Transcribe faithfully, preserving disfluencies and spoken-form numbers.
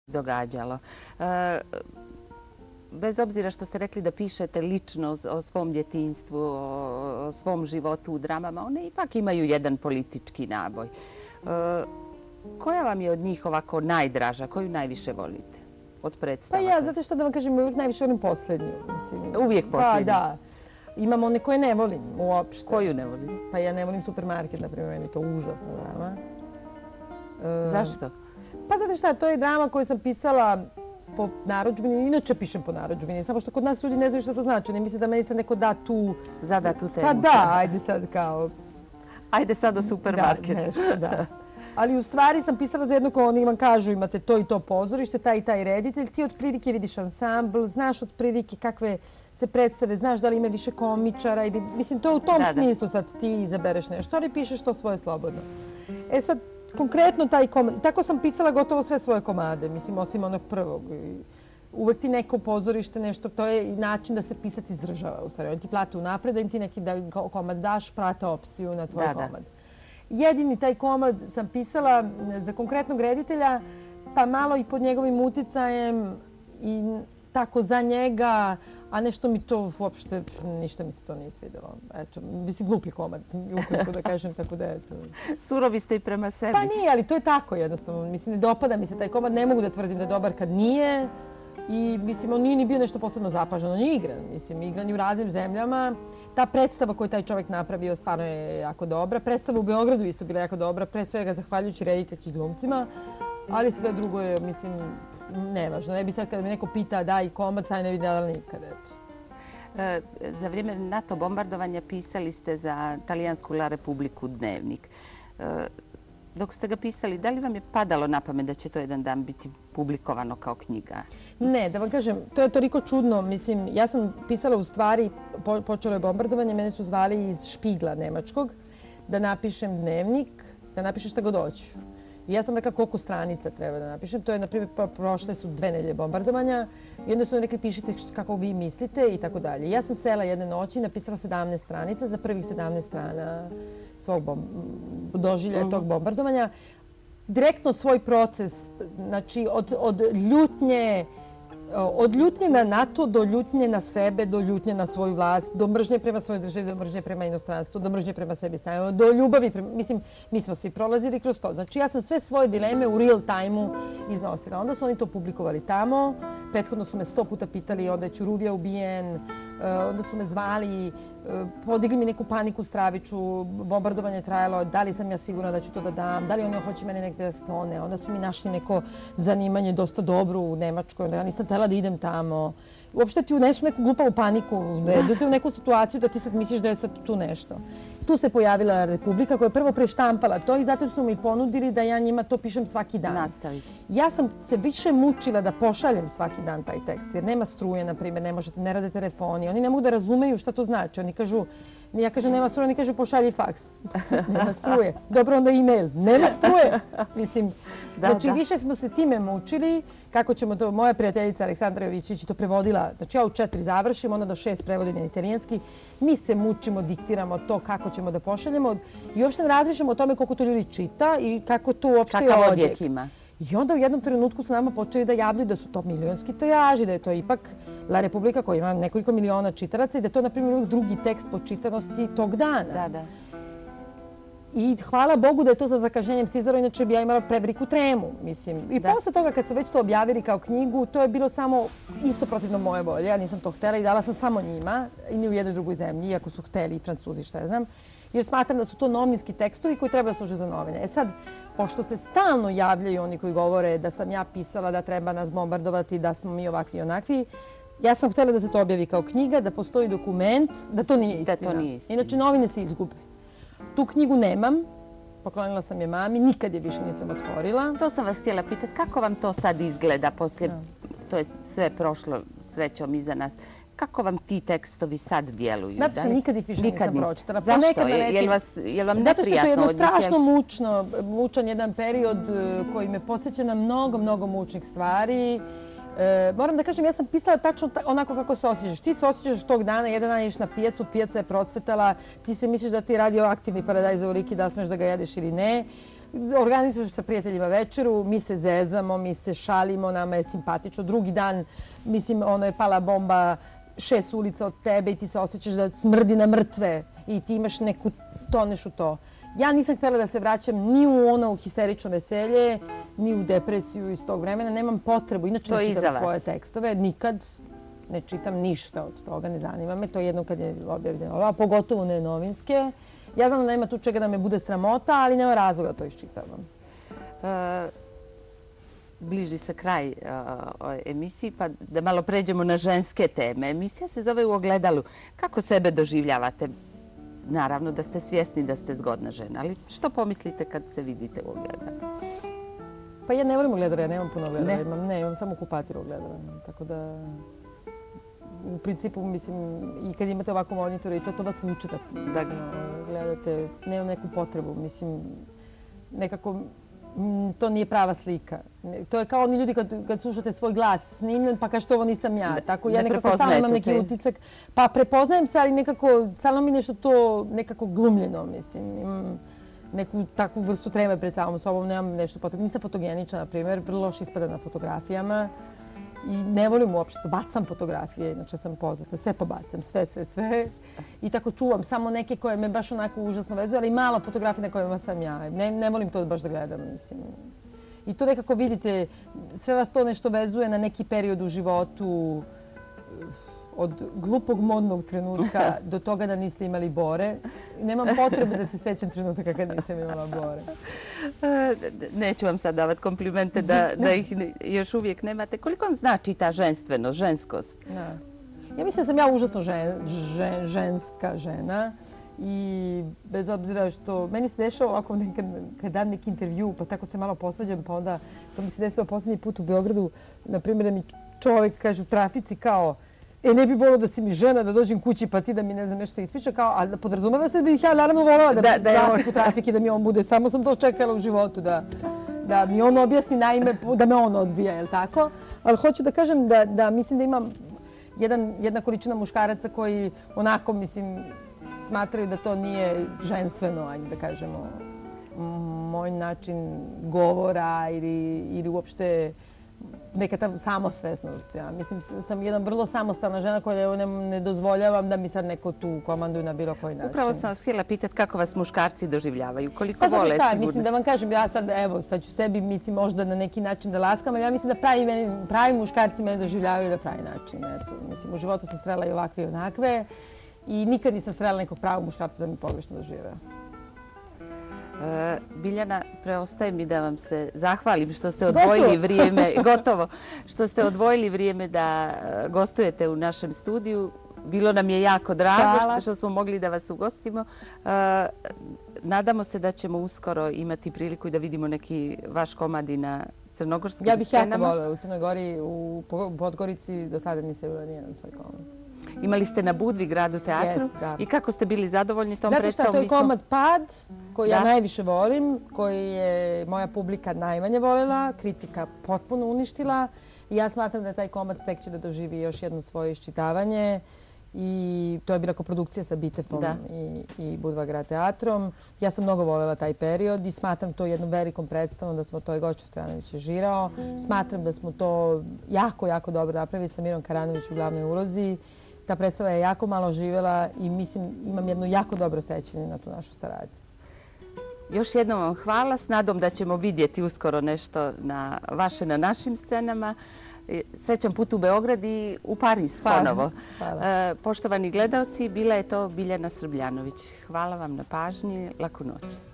događalo. E, bez obzira što ste rekli da pišete lično o svom djetinjstvu, o, o svom životu u dramama, one ipak imaju jedan politički naboj. E, koja vam je od njih ovako najdraža? Koju najviše volite od predstava? Pa ja, znate što da vam kažem, uvijek najviše volim posljednju. Mislim. Uvijek posljednju? Pa da. Imam one koje ne volim uopšte. Koju ne volite? Pa ja ne volim Supermarket, na primjer, meni je to užasna drama. E, Zašto? Pa znate šta, to je drama koju sam pisala po narudžbini. Inače pišem po narudžbini, samo što kod nas ljudi ne znaju što to znači. Ne misle da meni sad neko da tu... Zada tu temu. Pa da, ajde sad kao... Ajde sad o Supermarket. Da, nešto, da. Ali u stvari sam pisala za jedno ko oni vam kažu imate to i to pozorište, taj i taj reditelj. Ti otprilike vidiš ansambl, znaš otprilike kakve se predstave, znaš da li ima više komičara. Ili, mislim, to u tom da, smislu sad ti izabereš nešto, ali pišeš to svoje slobodno. E sad, konkretno taj komad, tako sam pisala gotovo sve svoje komade, mislim, osim onog prvog. Uvek ti neko pozorište, nešto, to je način da se pisac izdržava. U stvari, on ti plate unapred, da im ti neki da, komad daš, prate opciju na tvoj da, komad. Da. Jedini taj komad sam pisala za konkretnog reditelja, pa malo i pod njegovim uticajem i tako za njega, a nešto mi to uopšte, ništa mi se to nije svidjelo. Eto, mislim, glupi komad, ukoliko da kažem, tako da eto. Surovi ste i prema sebi. Pa nije, ali to je tako jednostavno. Mislim, ne dopada mi se taj komad, ne mogu da tvrdim da je dobar kad nije. I mislim, on nije ni bio nešto posebno zapaženo, on je igran. Mislim, igran je u raznim zemljama. Ta predstava koju taj čovjek napravio stvarno je jako dobra. Predstava u Beogradu isto bila jako dobra, pre svega zahvaljujući rediteljki glumcima. Ali sve drugo je, mislim, nevažno. Ne bi sad kada me neko pita daj komad, taj ne vidjela nikad. E, za vrijeme NATO bombardovanja pisali ste za talijansku La Republiku dnevnik. E, dok ste ga pisali, da li vam je padalo na pamet da će to jedan dan biti publikovano kao knjiga? Ne, da vam kažem, to je toliko čudno. Mislim, ja sam pisala u stvari, po, počelo je bombardovanje, mene su zvali iz Špigla nemačkog da napišem dnevnik, da napišem šta god hoću. I ja sam rekla koliko stranica treba da napišem. To je, na primjer, prošle su dve nedelje bombardovanja. I onda su mi rekli pišite kako vi mislite i tako dalje. Ja sam sela jedne noći i napisala sedamnaest stranica za prvih sedamnaest strana svog bom doživljaja tog bombardovanja. Direktno svoj proces, znači od, od ljutnje, od ljutnje na NATO do ljutnje na sebe, do ljutnje na svoju vlast, do mržnje prema svojoj državi, do mržnje prema inostranstvu, do mržnje prema sebi samima, do ljubavi. Prema, mislim, mi smo svi prolazili kroz to. Znači ja sam sve svoje dileme u real time-u iznosila. Onda su oni to publikovali tamo. Prethodno su me sto puta pitali onda je Ćuruvija ubijen. Onda su me zvali, podigli mi neku paniku straviću, bombardovanje je trajalo, da li sam ja sigurna da ću to da dam, da li oni hoće mene negdje da stone. Onda su mi našli neko zanimanje dosta dobro u Nemačkoj, onda ja nisam htjela da idem tamo. Uopšte ti unesu neku glupavu paniku, da te u neku situaciju da ti sad misliš da je sad tu nešto. Tu se pojavila Republika koja je prvo preštampala to i zato su mi ponudili da ja njima to pišem svaki dan. Nastavi. Ja sam se više mučila da pošaljem svaki dan taj tekst, jer nema struje, na primjer, ne možete, ne rade telefoni. Oni ne mogu da razumeju šta to znači. Oni kažu, ja kažem nema struje, oni kažu pošalji faks. Nema struje. Dobro, onda e-mail. Nema struje. Mislim, da, znači da. više smo se time mučili. Kako ćemo to, moja prijateljica Aleksandra Jovićić je to prevodila. Znači ja u četiri završim, onda do šest prevodim na italijanski. Mi se mučimo, diktiramo to kako ćemo da pošaljemo. I uopšte ne razmišljamo o tome koliko to ljudi čita i kako to uopšte je Kakav odjek. odjek ima. I onda u jednom trenutku su nama počeli da javljaju da su to milionski tiraži, da je to ipak La Republika koja ima nekoliko miliona čitaraca i da je to, na primjer, uvijek drugi tekst po čitanosti tog dana. Da, da. I hvala Bogu da je to za zakaženjem stizalo, inače bi ja imala preveliku tremu, mislim. I da. Posle toga kad su već to objavili kao knjigu, to je bilo samo isto protivno moje volje. Ja nisam to htjela i dala sam samo njima i ni u jednoj drugoj zemlji, iako su htjeli i Francuzi, šta ja znam. Jer smatram da su to novinski tekstovi koji treba da služe za novine. E sad, pošto se stalno javljaju oni koji govore da sam ja pisala da treba nas bombardovati, da smo mi ovakvi i onakvi, ja sam htjela da se to objavi kao knjiga, da postoji dokument, da to nije istina. Da to nije istina. Inače, novine se izgube. Tu knjigu nemam, poklonila sam je mami, nikad je više nisam otvorila. To sam vas htjela pitati, kako vam to sad izgleda poslije, to je sve prošlo srećom iza nas, kako vam ti tekstovi sad djeluju? Znači, nikad ih više nisam pročitala. Zašto? Je li vam neprijatno od njih? Zato što je to jedno strašno mučno, mučan jedan period koji me podsjeća na mnogo, mnogo mučnih stvari. E, moram da kažem, ja sam pisala tačno ta, onako kako se osjećaš. Ti se osjećaš tog dana, jedan dan ješ na pijacu, pijaca je procvetala, ti se misliš da ti je radioaktivni paradajz ovoliki, da smeš da ga jedeš ili ne. Organizuješ sa prijateljima večeru, mi se zezamo, mi se šalimo, nama je simpatično. Drugi dan, mislim, ono je pala bomba šest ulica od tebe i ti se osjećaš da smrdi na mrtve i ti imaš neku, toneš u to. Ja nisam htjela da se vraćam ni u ono histerično veselje, ni u depresiju iz tog vremena. Nemam potrebu. Inače ne čitam svoje tekstove. Nikad ne čitam ništa od toga. Ne zanima me. To je jedno kad je objavljeno. A pogotovo ne novinske. Ja znam da nema tu čega da me bude sramota, ali nema razloga da to iščitavam. E, bliži se kraj emisiji, pa da malo pređemo na ženske teme. Emisija se zove U ogledalu. Kako sebe doživljavate? Naravno da ste svjesni da ste zgodna žena, ali što pomislite kad se vidite u ogledalu? Pa ja ne volim ogledala, ja nemam puno ogledala. Ne? Imam, ne, imam samo kupatir ogledala. Tako da, u principu, mislim, i kad imate ovako monitore, i to, to vas vuče da, da gledate. Nemam neku potrebu, mislim, nekako to nije prava slika. To je kao oni ljudi kad, kad slušate svoj glas snimljen, pa kažete ovo nisam ja. Tako ja nekako stalno imam neki utisak. Pa prepoznajem se, ali nekako, stalno mi nešto to nekako glumljeno, mislim. Imam neku takvu vrstu treme pred samom sobom, nemam nešto potrebno. Nisam fotogenična, na primjer, vrlo loše ispada na fotografijama. I ne volim uopšte, bacam fotografije, inače sam poznata, sve pobacam, sve, sve, sve. I tako čuvam samo neke koje me baš onako užasno vezuju, ali malo fotografije na kojima sam ja. Ne, ne volim to baš da gledam, mislim. I to nekako vidite, sve vas to nešto vezuje na neki period u životu, od glupog modnog trenutka do toga da niste imali bore. Nemam potrebe da se sećam trenutaka kad nisam imala bore. Neću vam sad davati komplimente da, da ih još uvijek nemate. Koliko vam znači ta ženstveno, ženskost? Da. Ja mislim da sam ja užasno žen, žen, ženska žena. I bez obzira što meni se dešava ovako nekad, kad dam neki intervju, pa tako se malo posvađam, pa onda to mi se desilo posljednji put u Beogradu, na primjer da mi čovjek kaže u trafici kao e, ne bi volio da si mi žena, da dođem kući pa ti da mi ne znam nešto ispriča, kao, a podrazumeva se da bih ja naravno volila da, da, da vlasnik u trafiki, da mi on bude, samo sam to čekala u životu, da, da mi on objasni naime, da me on odbija, je li tako? Ali hoću da kažem da, da mislim da imam jedan, jedna količina muškaraca koji onako, mislim, smatraju da to nije ženstveno, ajde da kažemo, moj način govora ili, ili uopšte neka ta samosvesnost. Ja. Mislim, sam jedna vrlo samostalna žena koja ne, ne dozvoljavam da mi sad neko tu komanduje na bilo koji način. Upravo sam vas htjela pitati kako vas muškarci doživljavaju, koliko pa, vole šta, sigurno. Mislim da vam kažem, ja sad, evo, sad ću sebi, mislim, možda na neki način da laskam, ali ja mislim da pravi, meni, pravi muškarci mene doživljavaju na pravi način. Eto, mislim, u životu sam srela i ovakve i onakve i nikad nisam srela nekog pravog muškarca da mi pogrešno dožive. Biljana, preostaje mi da vam se zahvalim što ste odvojili vrijeme, gotovo, što ste odvojili vrijeme da gostujete u našem studiju. Bilo nam je jako drago što smo mogli da vas ugostimo. Nadamo se da ćemo uskoro imati priliku i da vidimo neki vaš komad i na crnogorskim scenama. Ja bih jako volila u Crnoj Gori, u Podgorici, do sada nisam bila nijedan svoj komad. Imali ste na Budvi gradu teatru i kako ste bili zadovoljni tom predstavom? Znate šta, to je komad Pad, koji ja najviše volim, koji je moja publika najmanje voljela, kritika potpuno uništila. I ja smatram da taj komad tek će da doživi još jedno svoje iščitavanje. I to je bila koprodukcija sa Bitefom i, i Budva grad teatrom. Ja sam mnogo voljela taj period i smatram to jednom velikom predstavom da smo to i Goča Stojanović žirao. Smatram da smo to jako, jako dobro napravili sa Mirom Karanović u glavnoj ulozi. Ta predstava je jako malo živjela i mislim imam jedno jako dobro sećanje na tu našu saradnju. Još jednom vam hvala, s nadom da ćemo vidjeti uskoro nešto na vaše na našim scenama. Srećan put u Beograd i u Pariz ponovo. Hvala. Poštovani gledalci, bila je to Biljana Srbljanović. Hvala vam na pažnji, laku noć.